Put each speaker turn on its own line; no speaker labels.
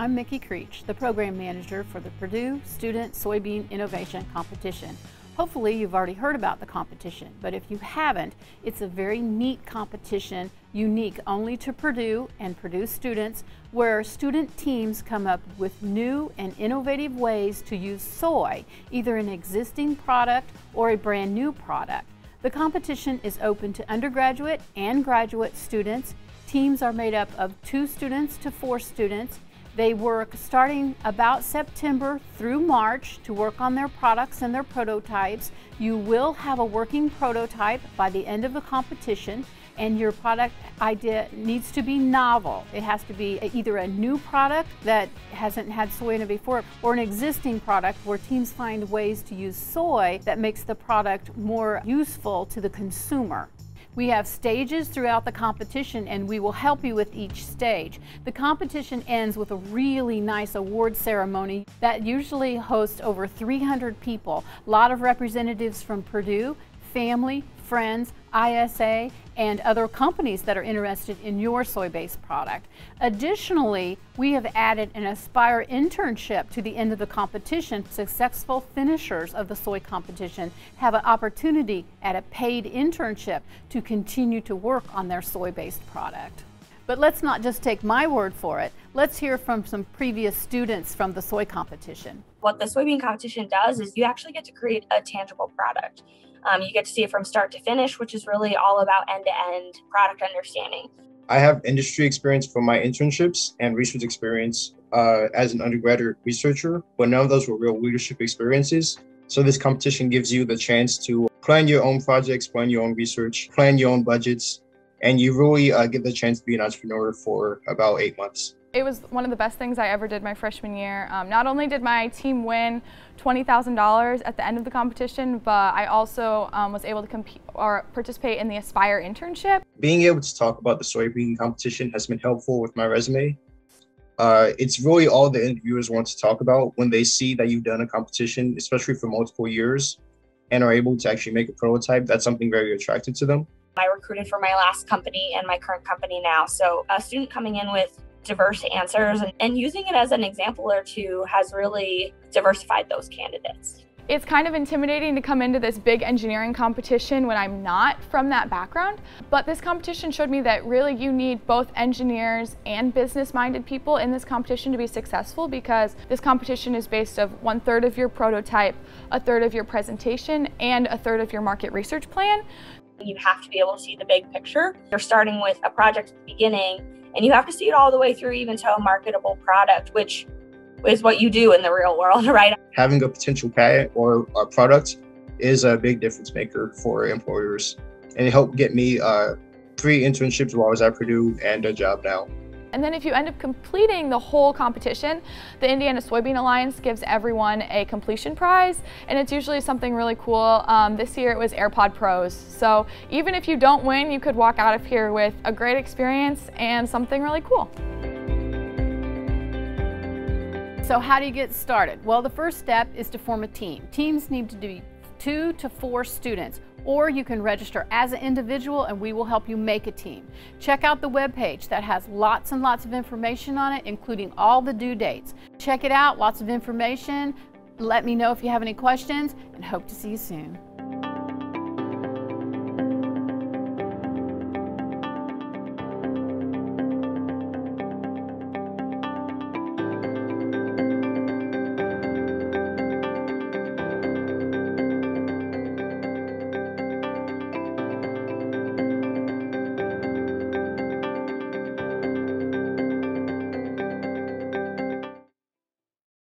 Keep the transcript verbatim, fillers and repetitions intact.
I'm Micky Creech, the Program Manager for the Purdue Student Soybean Innovation Competition. Hopefully you've already heard about the competition, but if you haven't, it's a very neat competition, unique only to Purdue and Purdue students, where student teams come up with new and innovative ways to use soy, either an existing product or a brand new product. The competition is open to undergraduate and graduate students. Teams are made up of two students to four students. They work starting about September through March to work on their products and their prototypes. You will have a working prototype by the end of the competition, and your product idea needs to be novel. It has to be either a new product that hasn't had soy in it before, or an existing product where teams find ways to use soy that makes the product more useful to the consumer. We have stages throughout the competition, and we will help you with each stage. The competition ends with a really nice award ceremony that usually hosts over three hundred people. A lot of representatives from Purdue, family, friends, I S A, and other companies that are interested in your soy-based product. Additionally, we have added an Aspire internship to the end of the competition. Successful finishers of the soy competition have an opportunity at a paid internship to continue to work on their soy-based product. But let's not just take my word for it. Let's hear from some previous students from the soy competition.
What the soybean competition does is you actually get to create a tangible product. Um, you get to see it from start to finish, which is really all about end-to-end product understanding.
I have industry experience from my internships and research experience uh, as an undergraduate researcher, but none of those were real leadership experiences. So this competition gives you the chance to plan your own projects, plan your own research, plan your own budgets, and you really uh, get the chance to be an entrepreneur for about eight months.
It was one of the best things I ever did my freshman year. Um, not only did my team win twenty thousand dollars at the end of the competition, but I also um, was able to compete or participate in the Aspire internship.
Being able to talk about the soybean competition has been helpful with my resume. Uh, it's really all the interviewers want to talk about when they see that you've done a competition, especially for multiple years, and are able to actually make a prototype. That's something very attractive to them.
I recruited for my last company and my current company now. So a student coming in with diverse answers and, and using it as an example or two has really diversified those candidates.
It's kind of intimidating to come into this big engineering competition when I'm not from that background, but this competition showed me that really you need both engineers and business-minded people in this competition to be successful, because this competition is based of one third of your prototype, a third of your presentation, and a third of your market research plan.
You have to be able to see the big picture. You're starting with a project at the beginning, and you have to see it all the way through even to a marketable product, which is what you do in the real world, right?
Having a potential patent or a product is a big difference maker for employers. And it helped get me uh, three internships while I was at Purdue and a job now.
And then if you end up completing the whole competition, the Indiana Soybean Alliance gives everyone a completion prize, and it's usually something really cool. Um, this year it was AirPod Pros. So even if you don't win, you could walk out of here with a great experience and something really cool.
So how do you get started? Well, the first step is to form a team. Teams need to be two to four students, or you can register as an individual and we will help you make a team. Check out the webpage that has lots and lots of information on it, including all the due dates. Check it out, lots of information. Let me know if you have any questions, and hope to see you soon.